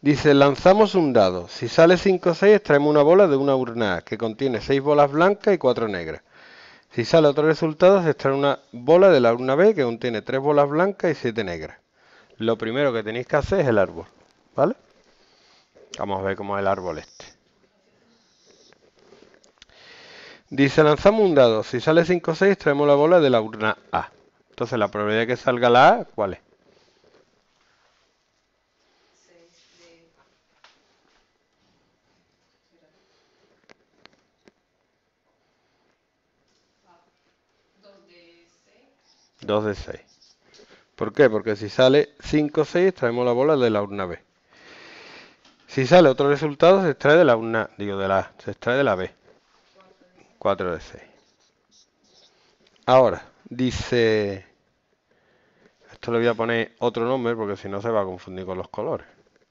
Dice, lanzamos un dado. Si sale 5 o 6, extraemos una bola de una urna A, que contiene 6 bolas blancas y 4 negras. Si sale otro resultado, se extrae una bola de la urna B, que contiene 3 bolas blancas y 7 negras. Lo primero que tenéis que hacer es el árbol, ¿vale? Vamos a ver cómo es el árbol este. Dice, lanzamos un dado. Si sale 5 o 6, traemos la bola de la urna A. Entonces, la probabilidad de que salga la A, ¿cuál es? 2 de 6. ¿Por qué? Porque si sale 5 o 6, traemos la bola de la urna B. Si sale otro resultado, se extrae de la urna, digo de la A, se extrae de la B. 4 de 6. Ahora, dice... Esto le voy a poner otro nombre porque si no se va a confundir con los colores.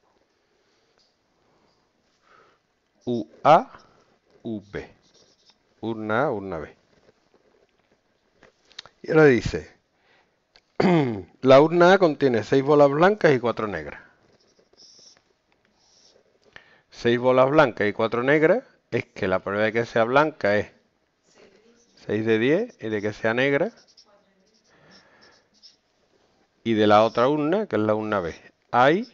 UA, UB. Urna A, urna B. Y ahora dice, la urna A contiene 6 bolas blancas y 4 negras. 6 bolas blancas y 4 negras es que la probabilidad de que sea blanca es 6 de 10 y de que sea negra. Y de la otra urna, que es la urna B, hay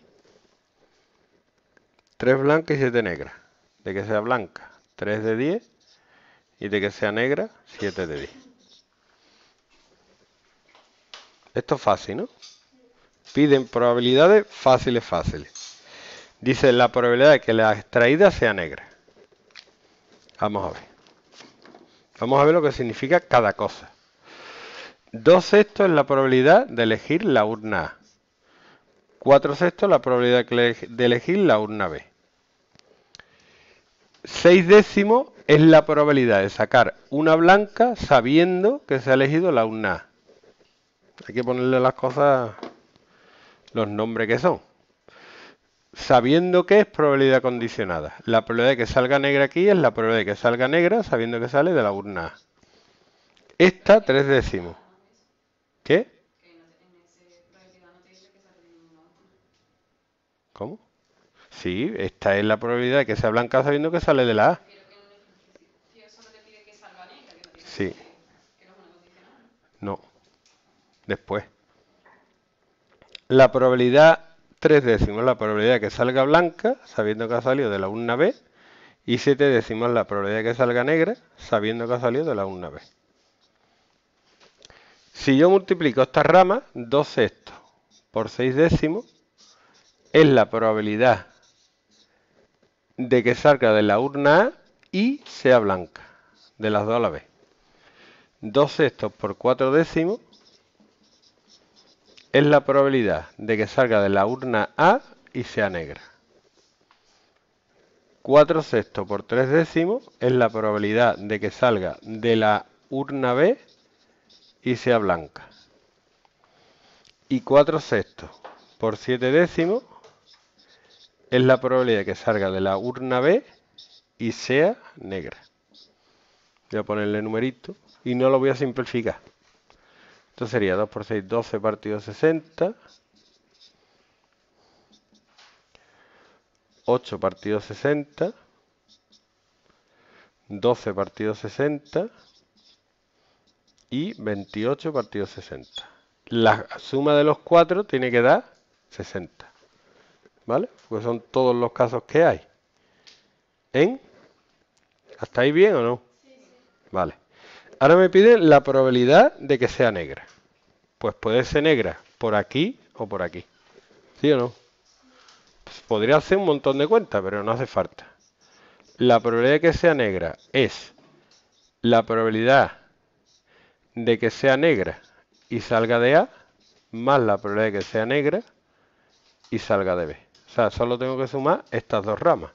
3 blancas y 7 negras. De que sea blanca, 3 de 10 y de que sea negra, 7 de 10. Esto es fácil, ¿no? Piden probabilidades fáciles. Dice la probabilidad de que la extraída sea negra. Vamos a ver. Vamos a ver lo que significa cada cosa. 2 sextos es la probabilidad de elegir la urna A. 4 sextos la probabilidad de elegir la urna B. 6 décimos es la probabilidad de sacar una blanca sabiendo que se ha elegido la urna A. Hay que ponerle las cosas los nombres que son. Sabiendo que es probabilidad condicionada. La probabilidad de que salga negra aquí es la probabilidad de que salga negra sabiendo que sale de la urna A. Esta, 3 décimos. ¿Qué? ¿Cómo? Sí, esta es la probabilidad de que sea blanca sabiendo que sale de la A. Sí. No. Después. La probabilidad 3 décimos, la probabilidad de que salga blanca sabiendo que ha salido de la urna B. Y 7 décimos la probabilidad de que salga negra sabiendo que ha salido de la urna B. Si yo multiplico estas ramas, 2 sextos por 6 décimos es la probabilidad de que salga de la urna A y sea blanca, de las dos a la vez. 2 sextos por 4 décimos es la probabilidad de que salga de la urna A y sea negra. 4 sextos por 3 décimos es la probabilidad de que salga de la urna B y sea blanca. Y 4 sextos por 7 décimos es la probabilidad de que salga de la urna B y sea negra. Voy a ponerle numerito y no lo voy a simplificar. Esto sería 2 por 6, 12 partido 60. 8 partido 60. 12 partido 60. Y 28 partido 60. La suma de los 4 tiene que dar 60. ¿Vale? Porque son todos los casos que hay. ¿Hasta ahí bien o no? Vale. Ahora me pide la probabilidad de que sea negra. Pues puede ser negra por aquí o por aquí. ¿Sí o no? Pues podría hacer un montón de cuentas, pero no hace falta. La probabilidad de que sea negra es la probabilidad de que sea negra y salga de A más la probabilidad de que sea negra y salga de B. O sea, solo tengo que sumar estas dos ramas.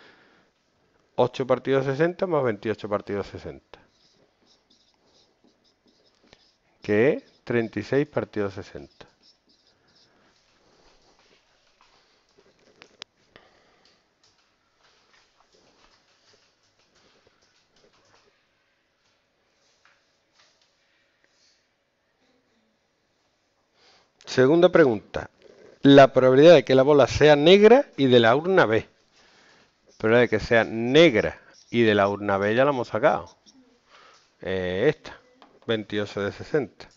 8 partido 60 más 28 partido 60. Que es 36 partido 60. Segunda pregunta. la probabilidad de que la bola sea negra y de la urna B. Probabilidad de que sea negra y de la urna B ya la hemos sacado. Esta, 28 de 60.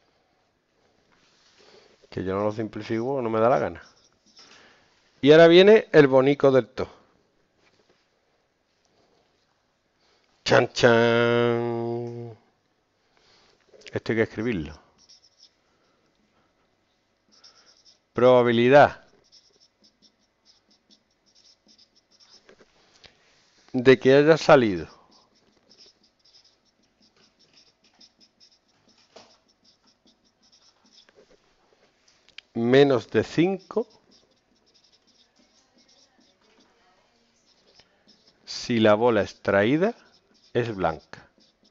Que yo no lo simplifico, no me da la gana. Y ahora viene el bonico del todo. ¡Chan, chan! Esto hay que escribirlo. Probabilidad de que haya salido menos de 5 si la bola extraída es blanca.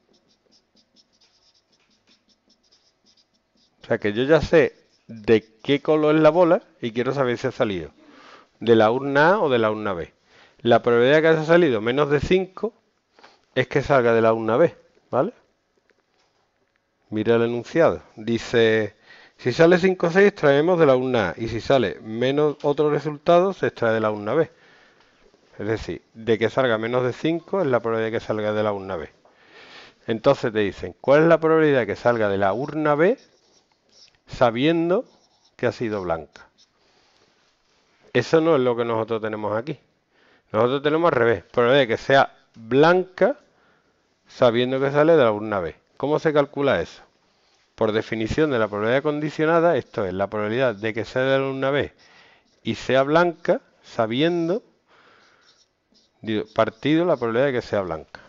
O sea que yo ya sé de qué color es la bola y quiero saber si ha salido de la urna A o de la urna B. La probabilidad de que haya salido menos de 5 es que salga de la urna B, ¿vale? Mira el enunciado. Dice, si sale 5 o 6 extraemos de la urna A y si sale menos otro resultado se extrae de la urna B. Es decir, de que salga menos de 5 es la probabilidad de que salga de la urna B. Entonces te dicen, ¿cuál es la probabilidad de que salga de la urna B sabiendo que ha sido blanca? Eso no es lo que nosotros tenemos aquí. Nosotros tenemos al revés, probabilidad de que sea blanca sabiendo que sale de la urna B. ¿Cómo se calcula eso? Por definición de la probabilidad condicionada, esto es la probabilidad de que sea de la urna B y sea blanca sabiendo, partido la probabilidad de que sea blanca.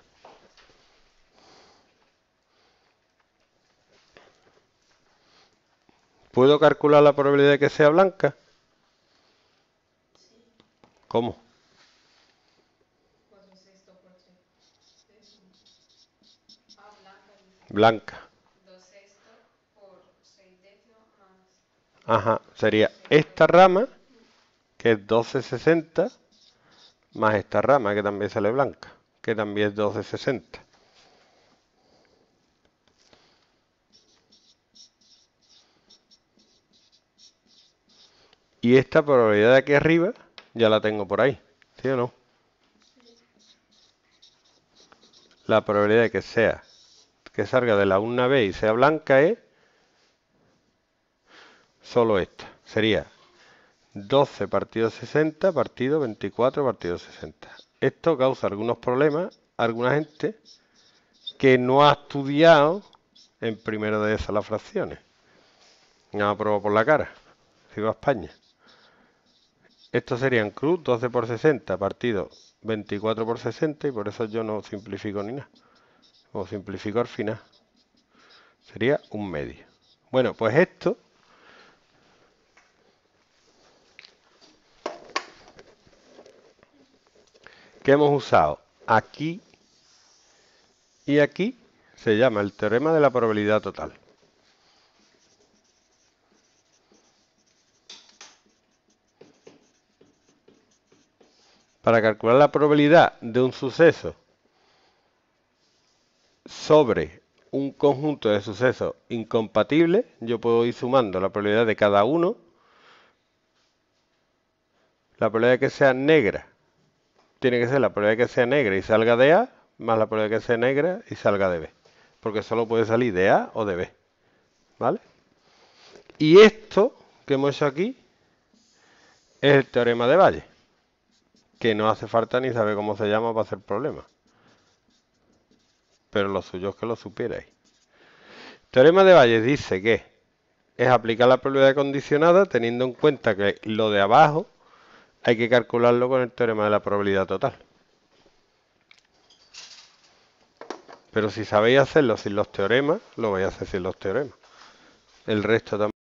¿Puedo calcular la probabilidad de que sea blanca? ¿Cómo? Blanca. Ajá, sería esta rama, que es 12,60, más esta rama, que también sale blanca, que también es 12,60. Y esta probabilidad de aquí arriba, ya la tengo por ahí, ¿sí o no? La probabilidad de que salga de la urna B y sea blanca es solo esta. Sería 12 partido 60 partido 24 partido 60. Esto causa algunos problemas a alguna gente que no ha estudiado en primero de esas las fracciones. No ha probado por la cara. Si va a España. Estos serían cruz 12 por 60 partido 24 por 60 y por eso yo no simplifico ni nada. O simplifico al final. Sería un medio. Bueno, pues esto que hemos usado aquí y aquí se llama el teorema de la probabilidad total. Para calcular la probabilidad de un suceso sobre un conjunto de sucesos incompatibles, yo puedo ir sumando la probabilidad de cada uno. La probabilidad de que sea negra tiene que ser la probabilidad de que sea negra y salga de A, más la probabilidad de que sea negra y salga de B. Porque solo puede salir de A o de B. ¿Vale? Y esto que hemos hecho aquí es el teorema de Bayes, que no hace falta ni saber cómo se llama para hacer problemas. Pero lo suyo es que lo supierais. Teorema de Bayes dice que es aplicar la probabilidad condicionada teniendo en cuenta que lo de abajo hay que calcularlo con el teorema de la probabilidad total. Pero si sabéis hacerlo sin los teoremas, lo vais a hacer sin los teoremas. El resto también.